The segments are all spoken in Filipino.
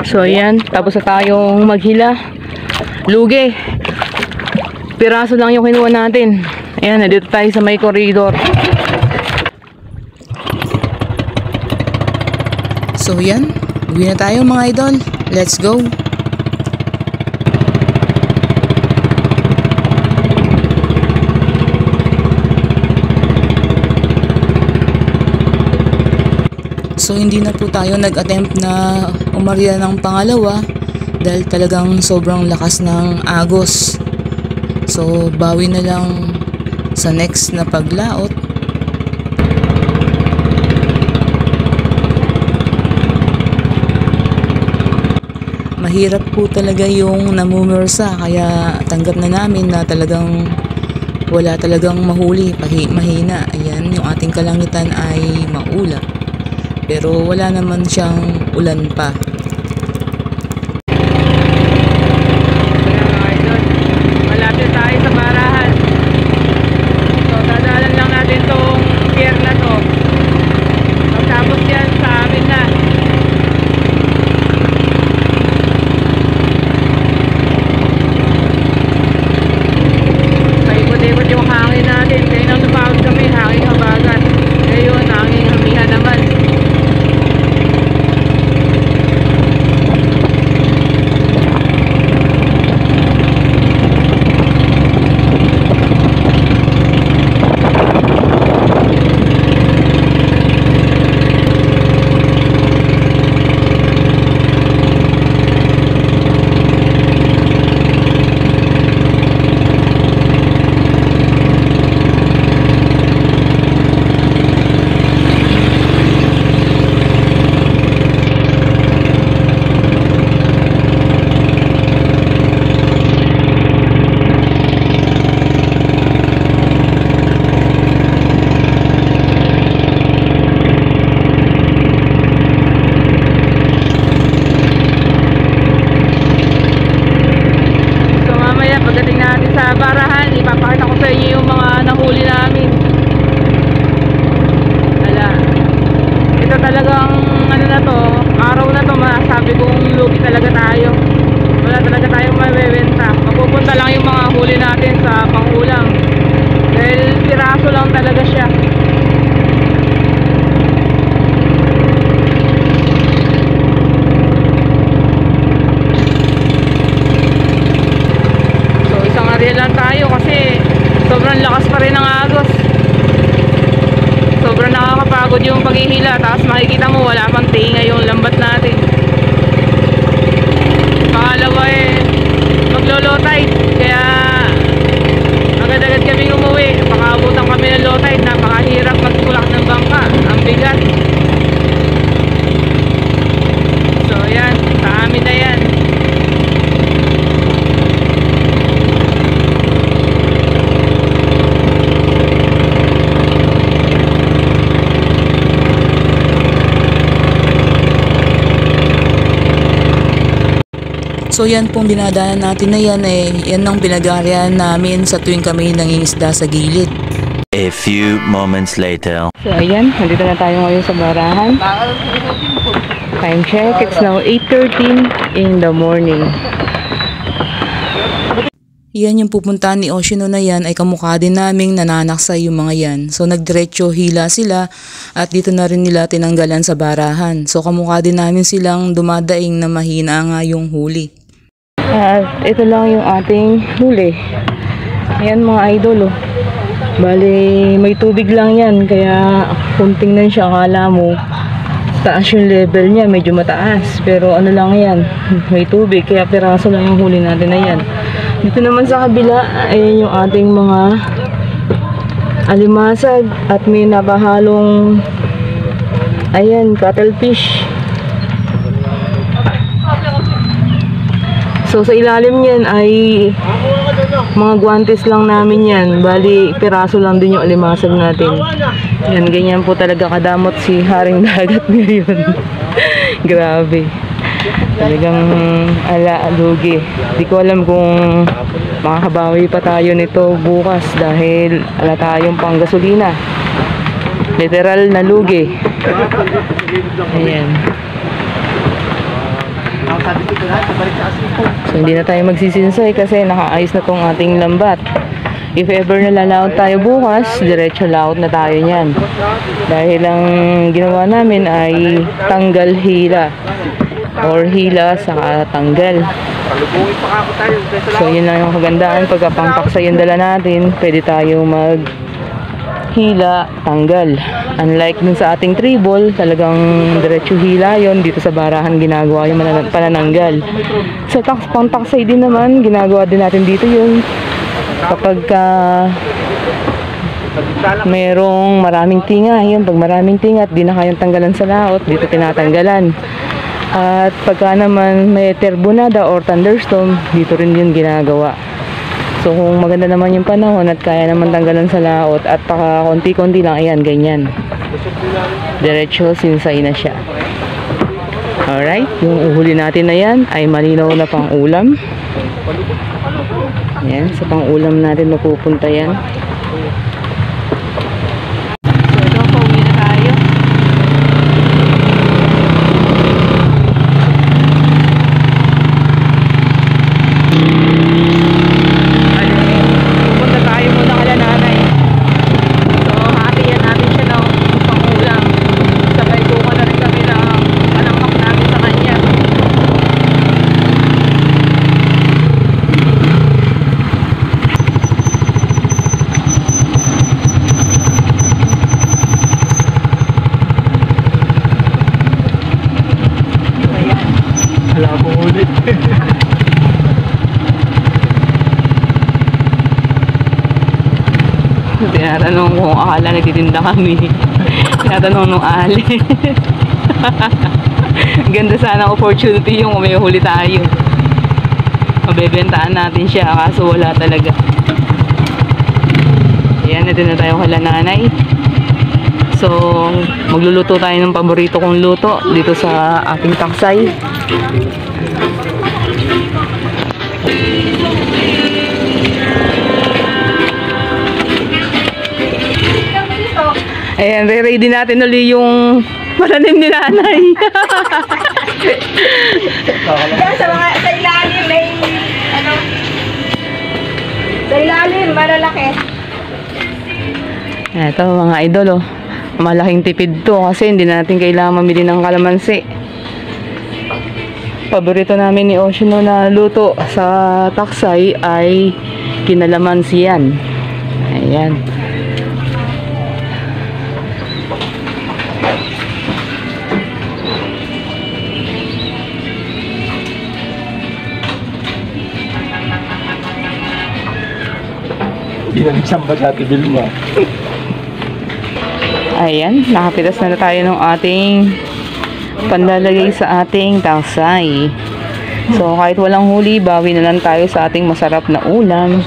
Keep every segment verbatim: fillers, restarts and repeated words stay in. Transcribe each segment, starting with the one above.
So ayan, tapos na tayong maghila. Lugi. Piraso lang yung kinuha natin. Ayan, nandito tayo sa may corridor. So yan, uwi na tayo mga idol. Let's go! So hindi na po tayo nag-attempt na umarya ng pangalawa dahil talagang sobrang lakas ng agos. So bawi na lang sa next na paglaot. Mahirap po talaga yung namumursa, kaya tanggap na namin na talagang wala talagang mahuli, mahina. Ayan, yung ating kalangitan ay maulap. Pero wala naman siyang ulan pa. Malapit tayo sa barahan. So dadalan lang natin tong pier na to. Pagtapos yan sa amin na. Paikot-ikot yung hangin natin. Kaya nang napagod kami, hangin habagat. Ngayon, hangin hamihan naman. Pagdating natin sa barahan, ipapakita ko sa inyo yung mga nahuli namin. Ala, ito talagang ano na to, araw na to, masabi kong lugi talaga tayo. Wala talaga tayong mabebenta. Mapupunta lang yung mga huli natin sa panghulam dahil piraso lang talaga siya. Lang tayo kasi sobrang lakas pa rin ng agos. Sobrang nakakapagod yung paghihila. Tapos makikita mo wala pang tinga yung lambat natin. Pangalawa eh maglo-low tide, kaya agad-agad kaming umuwi. Pakaabutan kami ng low tide. Napakahirap magtulak ng bangka, ang bigat. So yan, sa amin na yan. So yan pong dinadaanan natin na yan eh, yan ang pinag-aaryan namin sa tuwing kami nangingisda sa gilid. A few moments later. So ayan, nandito na tayo ngayon sa barahan. Time check, it's now eight thirteen in the morning. Yan yung pupuntahan ni Oshino na yan ay kamukha din naming nananaksa yung mga yan. So nagdiretso hila sila at dito na rin nila tinanggalan sa barahan. So kamukha din namin silang dumadaing na mahina nga yung huli. At ito lang yung ating huli. Ayan mga idol oh. Bali may tubig lang yan, kaya kung tingnan siya akala mo taas yung level niya, medyo mataas. Pero ano lang yan, may tubig, kaya piraso lang yung huli natin na yan. Dito naman sa kabila, ayan yung ating mga alimasag at may napahalong ayan, cuttlefish. So sa ilalim niyan ay mga guantes lang namin yan. Bali piraso lang din yung alimasag natin. Yan, ganyan po talaga kadamot si Haring Dagat ngayon. Grabe. Talagang ala, lugi. Di ko alam kung makakabawi pa tayo nito bukas dahil ala tayong panggasolina. Literal na lugi. Ayan. So hindi na tayo magsisinsay kasi nakaayos na tong ating lambat. If ever na lalaot tayo bukas, diretso laot na tayo niyan. Dahil ang ginawa namin ay tanggal hila or hila saka tanggal. So yun lang yung kagandaan, pagka pangpaksa yung dala natin, pwede tayo mag hila, tanggal. Unlike dun sa ating tribal, talagang diretso hila yon. Dito sa barahan ginagawa yung manan- panananggal. Sa tax, pangpaksay din naman, ginagawa din natin dito yun. Kapag uh, merong maraming tinga, yun, pag maraming tinga at di na kayang tanggalan sa laot, dito tinatanggalan. At pagka naman may turbonada or thunderstorm, dito rin yun ginagawa. So kung maganda naman yung panahon at kaya naman tanggalan sa laot at paka konti-konti lang, ayan, ganyan. Diretso, sinsay na siya. Alright, yung uhuli natin na yan ay malinaw na pang ulam. Ayan, sa pang ulam natin mapupunta yan. So ito, pauwi na tayo. Pupunta tayo muna kala nanay. So hatiyan natin siya ng pang ulam. Sabay kuha na rin kami ng panangkap namin sa kanya. Wala po ulit. Tinatanong ko kung akala nagtitinda kami. Tinatanong nung ali. Ganda sana opportunity yung may huli tayo. Mabebentaan natin siya kaso wala talaga. Ayan, na din na tayo kala nanay. So, magluluto tayo ng paborito kong luto dito sa ating taksay. Ayan, re-ready natin ulit yung matanim ni nanay. Diyan sa mga sa ilalim may ano sa ilalim malalaki. Ito mga idol, oh. Malaking tipid to kasi hindi natin kailangan mamili ng kalamansi. Paborito namin ni Oceano na luto sa taksay ay kinalamansi yan. Ayan. Hindi na nagsamba sa Ate Vilma. Ayan, nakapitas na, na tayo ng ating panlalagay sa ating taksay. So kahit walang huli, bawi na lang tayo sa ating masarap na ulam.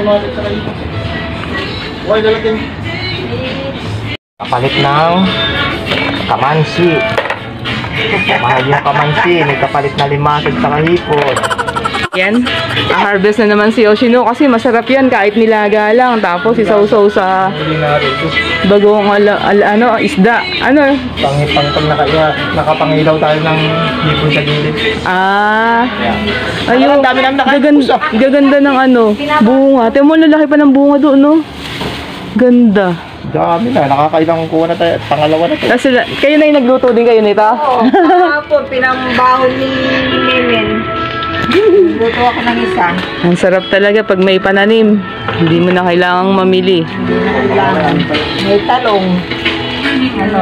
Kapalit ng kamansi. Mahal yung kamansi. May kapalit na limasag sa kahipon. Yan, a-harvest na naman si Oceano kasi masarap yan kahit nilaga lang. Tapos isawsaw sa Hindi natin. bagong ala, ala, ano, isda. Ano? Pangipang pag naka, nakapangilaw tayo ng hipon sa gilid. Ah, Yeah. ayun, Ang dami nang gaganda, gaganda ng ano, bunga. Tingnan mo, lalaki pa ng bunga doon, no? Ganda. Dami na. Nakakailang kuha na tayo. Pangalawa na tayo. Kasi, kayo na yung nagluto din kayo nito? Oo, kahapon pinambahon ni Nemen. Luto ako ng isa. Ang sarap talaga pag may pananim. Hindi mo na kailangang mamili. Kailangan. May talong. Ano?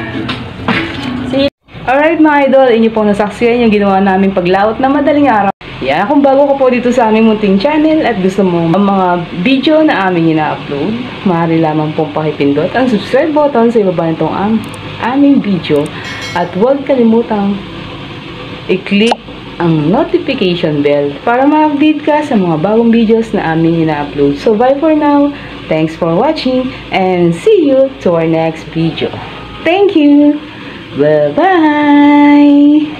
Alright mga idol, inyo pong nasaksiyan yung ginawa namin paglaot na madaling araw. Yan, kung bago ka po dito sa aming munting channel at gusto mo ang mga video na aming ina-upload, maaari lamang pong pakipindot ang subscribe button sa ibaba nitong am aming video at huwag kalimutang i-click ang notification bell para ma-update ka sa mga bagong videos na aming ina-upload. So bye for now, thanks for watching and see you to our next video. Thank you! Bye-bye!